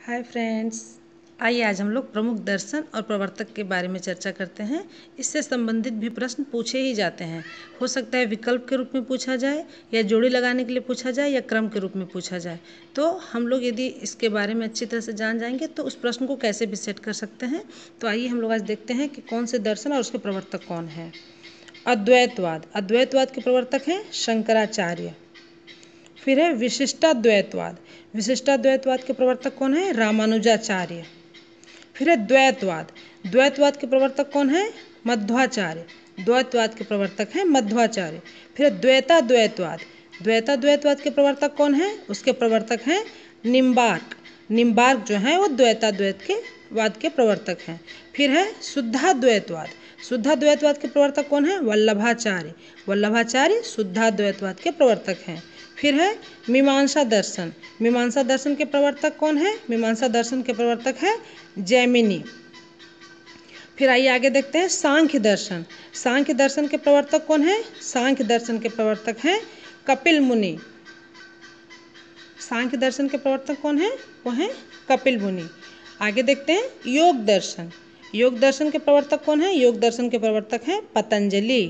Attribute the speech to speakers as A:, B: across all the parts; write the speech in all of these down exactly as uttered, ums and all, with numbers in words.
A: Hi friends, आइए आज हम लोग प्रमुख दर्शन और प्रवर्तक के बारे में चर्चा करते हैं। इससे संबंधित भी प्रश्न पूछे ही जाते हैं। हो सकता है विकल्प के रूप में पूछा जाए, या जोड़ी लगाने के लिए पूछा जाए, या क्रम के रूप में पूछा जाए। तो हम लोग यदि इसके बारे में अच्छी तरह से जान जाएंगे तो उस प्रश्न को कैसे भी सेट कर सकते हैं। तो आइए हम लोग आज देखते हैं कि कौन से दर्शन और उसके प्रवर्तक कौन है। अद्वैतवाद अद्वैतवाद के प्रवर्तक हैं शंकराचार्य। फिर है विशिष्टाद्वैतवाद विशिष्टाद्वैतवाद के प्रवर्तक कौन है? रामानुजाचार्य। फिर है द्वैतवाद द्वैतवाद के प्रवर्तक कौन है? मध्वाचार्य। द्वैतवाद के प्रवर्तक हैं मध्वाचार्य। फिर है द्वैताद्वैतवाद द्वैताद्वैतवाद के प्रवर्तक कौन है? उसके प्रवर्तक हैं निम्बार्क। निम्बार्क जो है वो द्वैताद्वैत के वाद के प्रवर्तक हैं। फिर है शुद्धाद्वैतवाद शुद्धाद्वैतवाद के प्रवर्तक कौन है? वल्लभाचार्य। वल्लभाचार्य शुद्धाद्वैतवाद के प्रवर्तक हैं। फिर है मीमांसा दर्शन मीमांसा दर्शन के प्रवर्तक कौन है? मीमांसा दर्शन के प्रवर्तक है जैमिनी। फिर आइए आगे देखते हैं सांख्य दर्शन सांख्य दर्शन के प्रवर्तक कौन है? सांख्य दर्शन के प्रवर्तक हैं कपिल मुनि। सांख्य दर्शन के प्रवर्तक कौन है? वो हैं कपिल मुनि। आगे देखते हैं योग दर्शन योग दर्शन के प्रवर्तक कौन है? योग दर्शन के प्रवर्तक हैं पतंजलि।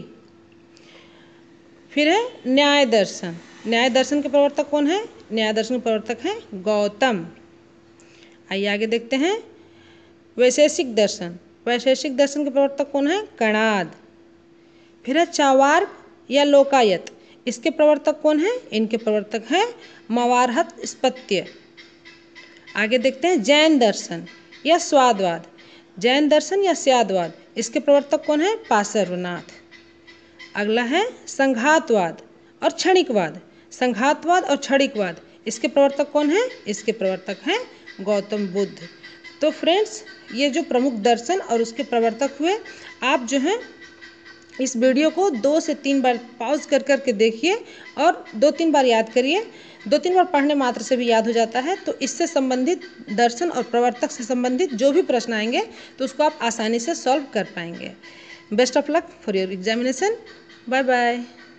A: फिर है न्याय दर्शन न्याय दर्शन के प्रवर्तक कौन है? न्याय दर्शन के प्रवर्तक हैं गौतम। आइए आगे देखते हैं वैशेषिक दर्शन वैशेषिक दर्शन के प्रवर्तक कौन है? कणाद। फिर है चावार्क या लोकायत इसके प्रवर्तक कौन है? इनके प्रवर्तक हैं मवारहत स्पत्य। आगे देखते हैं जैन दर्शन या स्वादवाद जैन दर्शन या स्यादवाद इसके प्रवर्तक कौन है? पार्श्वनाथ। अगला है संघातवाद और क्षणिकवाद संघातवाद और क्षणिकवाद इसके प्रवर्तक कौन है? इसके प्रवर्तक हैं गौतम बुद्ध। तो फ्रेंड्स, ये जो प्रमुख दर्शन और उसके प्रवर्तक हुए, आप जो हैं इस वीडियो को दो से तीन बार पॉज कर कर के देखिए और दो तीन बार याद करिए। दो तीन बार पढ़ने मात्र से भी याद हो जाता है। तो इससे संबंधित दर्शन और प्रवर्तक से संबंधित जो भी प्रश्न आएंगे तो उसको आप आसानी से सॉल्व कर पाएंगे। Best of luck for your examination. Bye bye.